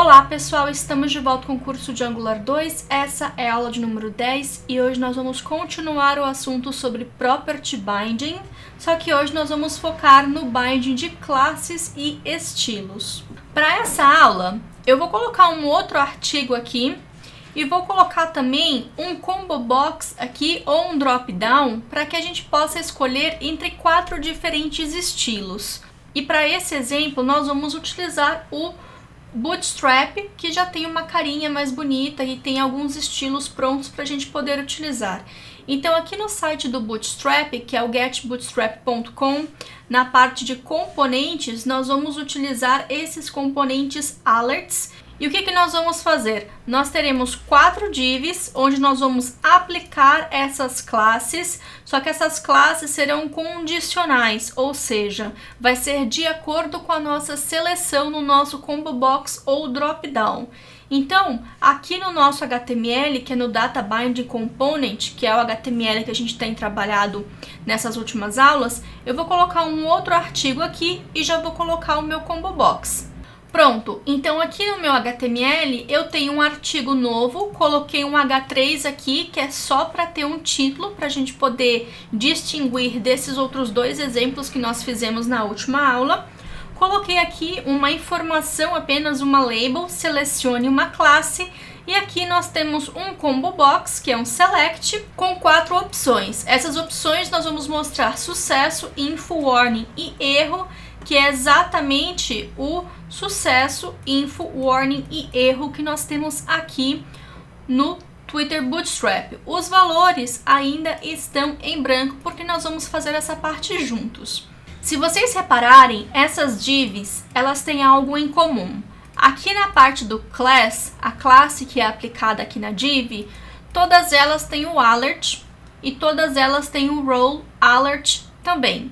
Olá pessoal, estamos de volta com o curso de Angular 2, essa é a aula de número 10 e hoje nós vamos continuar o assunto sobre Property Binding, só que hoje nós vamos focar no binding de classes e estilos. Para essa aula, eu vou colocar um outro artigo aqui e vou colocar também um combo box aqui ou um drop down para que a gente possa escolher entre 4 diferentes estilos. E para esse exemplo nós vamos utilizar o Bootstrap, que já tem uma carinha mais bonita e tem alguns estilos prontos para a gente poder utilizar. Então aqui no site do Bootstrap, que é o getbootstrap.com, na parte de componentes, nós vamos utilizar esses componentes alerts. E o que nós vamos fazer? Nós teremos 4 divs, onde nós vamos aplicar essas classes, só que essas classes serão condicionais, ou seja, vai ser de acordo com a nossa seleção no nosso combo box ou drop down. Então, aqui no nosso HTML, que é no Data Binding Component, que é o HTML que a gente tem trabalhado nessas últimas aulas, eu vou colocar um outro artigo aqui e já vou colocar o meu combo box. Pronto, então aqui no meu HTML eu tenho um artigo novo, coloquei um H3 aqui, que é só para ter um título, para a gente poder distinguir desses outros 2 exemplos que nós fizemos na última aula. Coloquei aqui uma informação, apenas uma label, selecione uma classe, e aqui nós temos um combo box, que é um select, com 4 opções. Essas opções nós vamos mostrar sucesso, info, warning e erro, que é exatamente o sucesso, info, warning e erro que nós temos aqui no Twitter Bootstrap. Os valores ainda estão em branco porque nós vamos fazer essa parte juntos. Se vocês repararem, essas divs, elas têm algo em comum. Aqui na parte do class, a classe que é aplicada aqui na div, todas elas têm o alert e todas elas têm o role alert também.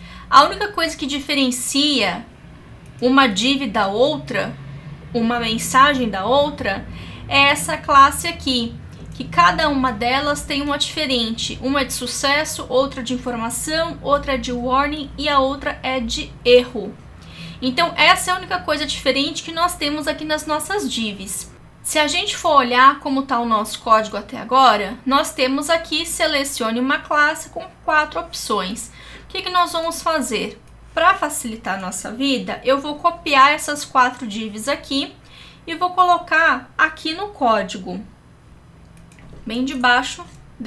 A única coisa que diferencia uma div da outra, uma mensagem da outra, é essa classe aqui, que cada uma delas tem uma diferente. Uma é de sucesso, outra de informação, outra é de warning e a outra é de erro. Então essa é a única coisa diferente que nós temos aqui nas nossas divs. Se a gente for olhar como está o nosso código até agora, nós temos aqui selecione uma classe com 4 opções. O que nós vamos fazer? Para facilitar a nossa vida, eu vou copiar essas 4 divs aqui e vou colocar aqui no código, bem debaixo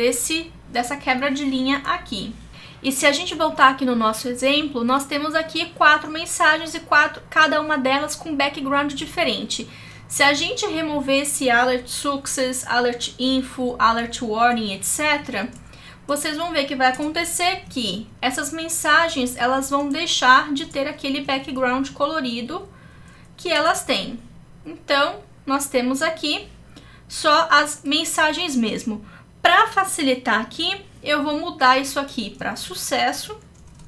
dessa quebra de linha aqui. E se a gente voltar aqui no nosso exemplo, nós temos aqui 4 mensagens e cada uma delas com background diferente. Se a gente remover esse alert success, alert info, alert warning, etc., vocês vão ver que vai acontecer que essas mensagens elas vão deixar de ter aquele background colorido que elas têm. Então, nós temos aqui só as mensagens mesmo. Para facilitar aqui, eu vou mudar isso aqui para sucesso,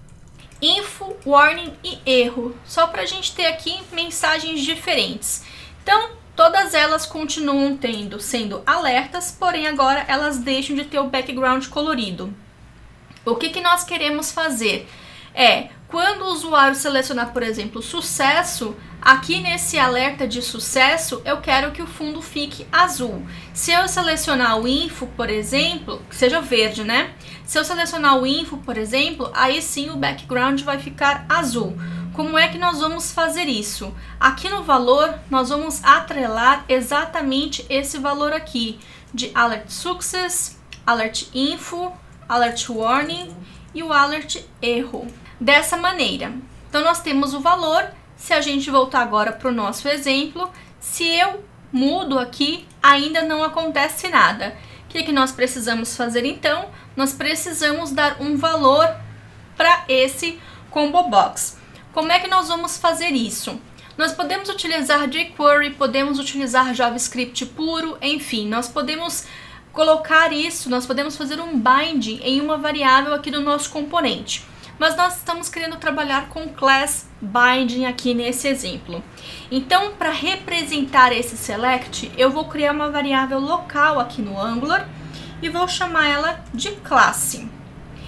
info, warning e erro, só para a gente ter aqui mensagens diferentes. Então, todas elas continuam sendo alertas, porém agora elas deixam de ter o background colorido. O que nós queremos fazer é, quando o usuário selecionar, por exemplo, sucesso, aqui nesse alerta de sucesso, eu quero que o fundo fique azul. Se eu selecionar o info, por exemplo, que seja verde, né? Se eu selecionar o info, por exemplo, aí sim o background vai ficar azul. Como é que nós vamos fazer isso? Aqui no valor, nós vamos atrelar exatamente esse valor aqui, de alert success, alert info, alert warning e o alert erro. Dessa maneira. Então, nós temos o valor. Se a gente voltar agora para o nosso exemplo, se eu mudo aqui, ainda não acontece nada. O que nós precisamos fazer então? Nós precisamos dar um valor para esse combo box. Como é que nós vamos fazer isso? Nós podemos utilizar jQuery, podemos utilizar JavaScript puro, enfim, nós podemos colocar isso, nós podemos fazer um binding em uma variável aqui do nosso componente. Mas nós estamos querendo trabalhar com class binding aqui nesse exemplo. Então, para representar esse select, eu vou criar uma variável local aqui no Angular e vou chamar ela de classe.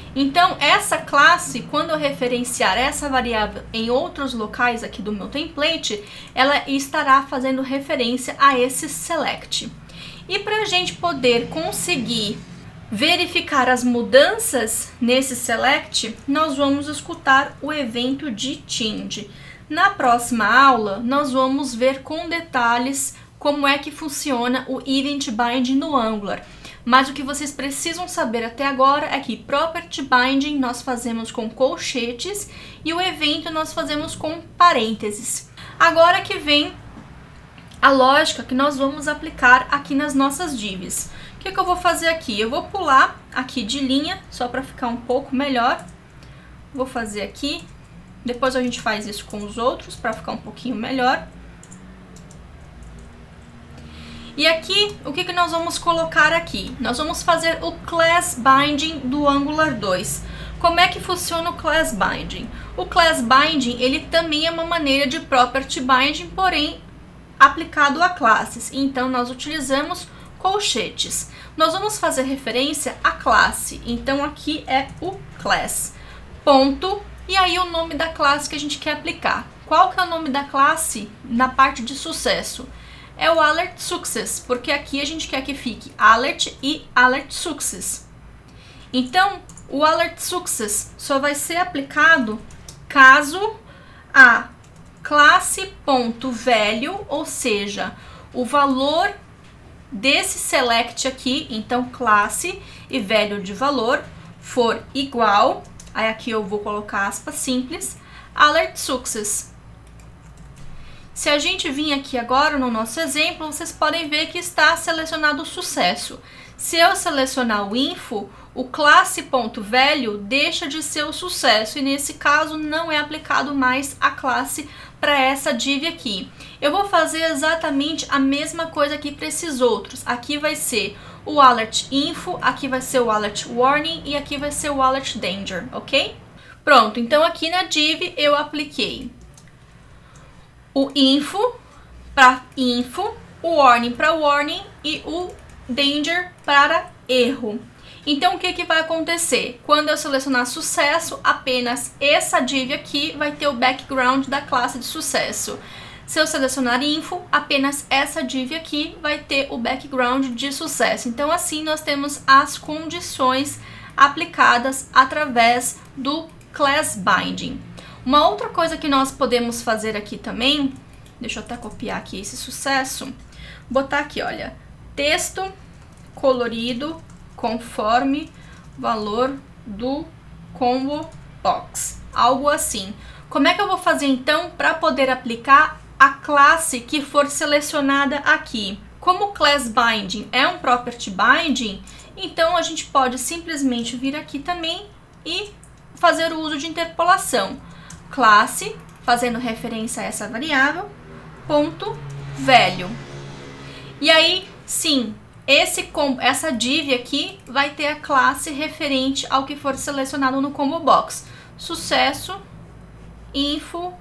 Então, essa classe, quando eu referenciar essa variável em outros locais aqui do meu template, ela estará fazendo referência a esse select. E para a gente poder conseguir verificar as mudanças nesse select, nós vamos escutar o evento de change. Na próxima aula, nós vamos ver com detalhes como é que funciona o event binding no Angular. Mas o que vocês precisam saber até agora é que property binding nós fazemos com colchetes e o evento nós fazemos com parênteses. Agora que vem a lógica que nós vamos aplicar aqui nas nossas divs. O que eu vou fazer aqui? Eu vou pular aqui de linha, só para ficar um pouco melhor. Vou fazer aqui. Depois a gente faz isso com os outros, para ficar um pouquinho melhor. E aqui, o que nós vamos colocar aqui? Nós vamos fazer o class binding do Angular 2. Como é que funciona o class binding? O class binding, ele também é uma maneira de property binding, porém aplicado a classes. Então, nós utilizamos colchetes. Nós vamos fazer referência à classe. Então, aqui é o class. Ponto. E aí, o nome da classe que a gente quer aplicar. Qual que é o nome da classe na parte de sucesso? É o alert success, porque aqui a gente quer que fique alert e alert success. Então, o alert success só vai ser aplicado caso a classe.value, ou seja, o valor desse select aqui, então classe e value de valor, for igual, aí aqui eu vou colocar aspas simples, alert success. Se a gente vir aqui agora no nosso exemplo, vocês podem ver que está selecionado o sucesso. Se eu selecionar o info, o classe.value deixa de ser o sucesso e nesse caso não é aplicado mais a classe para essa div aqui. Eu vou fazer exatamente a mesma coisa aqui para esses outros. Aqui vai ser o alert info, aqui vai ser o alert warning e aqui vai ser o alert danger, ok? Pronto, então aqui na div eu apliquei o info para info, o warning para warning e o danger para erro. Então, o que vai acontecer? Quando eu selecionar sucesso, apenas essa div aqui vai ter o background da classe de sucesso. Se eu selecionar info, apenas essa div aqui vai ter o background de sucesso. Então, assim, nós temos as condições aplicadas através do class binding. Uma outra coisa que nós podemos fazer aqui também, deixa eu até copiar aqui esse sucesso, botar aqui, olha, texto colorido conforme valor do combo box, algo assim. Como é que eu vou fazer então para poder aplicar a classe que for selecionada aqui? Como o class binding é um property binding, então a gente pode simplesmente vir aqui também e fazer o uso de interpolação. Classe, fazendo referência a essa variável, ponto value. E aí, sim, essa div aqui vai ter a classe referente ao que for selecionado no combo box. Sucesso, info,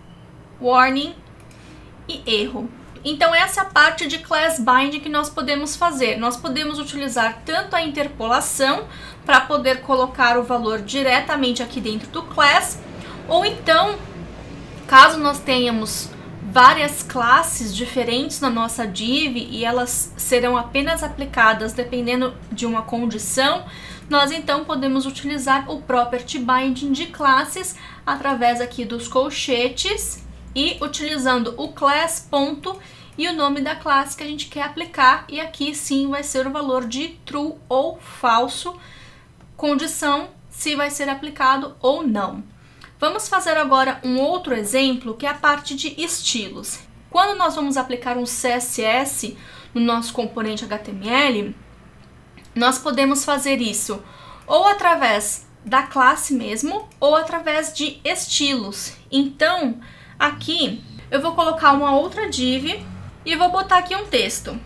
warning e erro. Então, essa é a parte de class binding que nós podemos fazer. Nós podemos utilizar tanto a interpolação para poder colocar o valor diretamente aqui dentro do class, ou então, caso nós tenhamos várias classes diferentes na nossa div e elas serão apenas aplicadas dependendo de uma condição, nós então podemos utilizar o property binding de classes através aqui dos colchetes e utilizando o class ponto e o nome da classe que a gente quer aplicar, e aqui sim vai ser o valor de true ou falso, condição se vai ser aplicado ou não. Vamos fazer agora um outro exemplo, que é a parte de estilos. Quando nós vamos aplicar um CSS no nosso componente HTML, nós podemos fazer isso ou através da classe mesmo, ou através de estilos. Então, aqui eu vou colocar uma outra div e vou botar aqui um texto.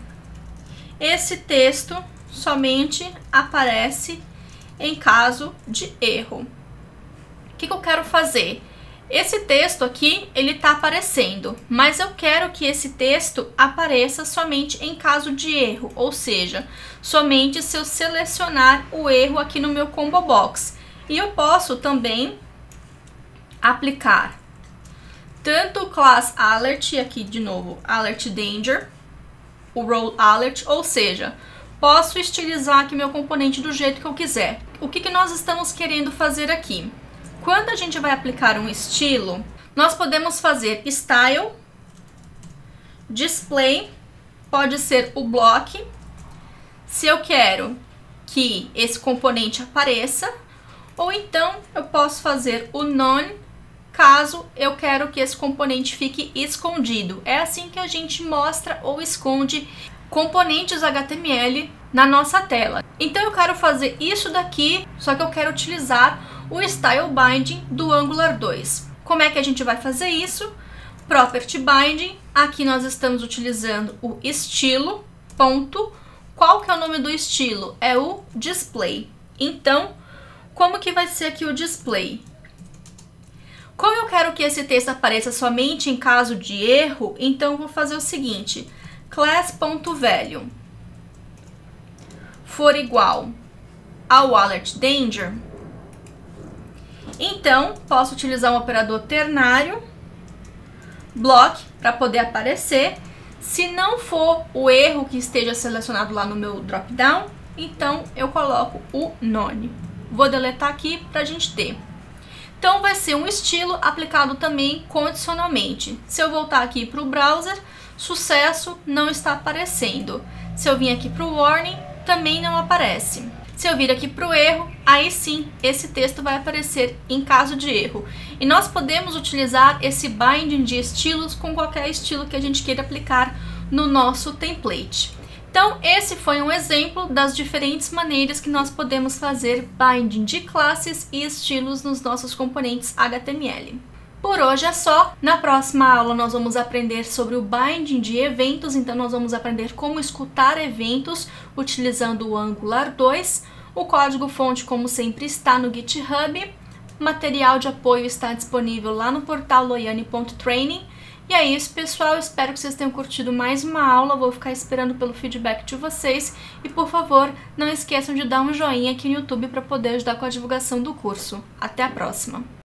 Esse texto somente aparece em caso de erro. O que eu quero fazer? Esse texto aqui, ele está aparecendo, mas eu quero que esse texto apareça somente em caso de erro, ou seja, somente se eu selecionar o erro aqui no meu combo box. E eu posso também aplicar tanto o class alert, aqui de novo, alert danger, o role alert, ou seja, posso estilizar aqui meu componente do jeito que eu quiser. O que nós estamos querendo fazer aqui? Quando a gente vai aplicar um estilo, nós podemos fazer style, display, pode ser o block, se eu quero que esse componente apareça, ou então eu posso fazer o none, caso eu quero que esse componente fique escondido. É assim que a gente mostra ou esconde componentes HTML na nossa tela. Então eu quero fazer isso daqui, só que eu quero utilizar o Style Binding do Angular 2. Como é que a gente vai fazer isso? Property Binding, aqui nós estamos utilizando o estilo, ponto. Qual que é o nome do estilo? É o display. Então, como que vai ser aqui o display? Como eu quero que esse texto apareça somente em caso de erro, então eu vou fazer o seguinte, class.value for igual ao alert danger, então posso utilizar um operador ternário, block, para poder aparecer. Se não for o erro que esteja selecionado lá no meu dropdown, então eu coloco o none. Vou deletar aqui para a gente ter. Então vai ser um estilo aplicado também condicionalmente. Se eu voltar aqui para o browser, sucesso, não está aparecendo. Se eu vir aqui para o warning, também não aparece. Se eu vir aqui para o erro, aí sim, esse texto vai aparecer em caso de erro. E nós podemos utilizar esse binding de estilos com qualquer estilo que a gente queira aplicar no nosso template. Então, esse foi um exemplo das diferentes maneiras que nós podemos fazer binding de classes e estilos nos nossos componentes HTML. Por hoje é só. Na próxima aula nós vamos aprender sobre o binding de eventos, então nós vamos aprender como escutar eventos utilizando o Angular 2. O código-fonte, como sempre, está no GitHub. Material de apoio está disponível lá no portal loiane.training. E é isso, pessoal. Espero que vocês tenham curtido mais uma aula. Vou ficar esperando pelo feedback de vocês. E, por favor, não esqueçam de dar um joinha aqui no YouTube para poder ajudar com a divulgação do curso. Até a próxima!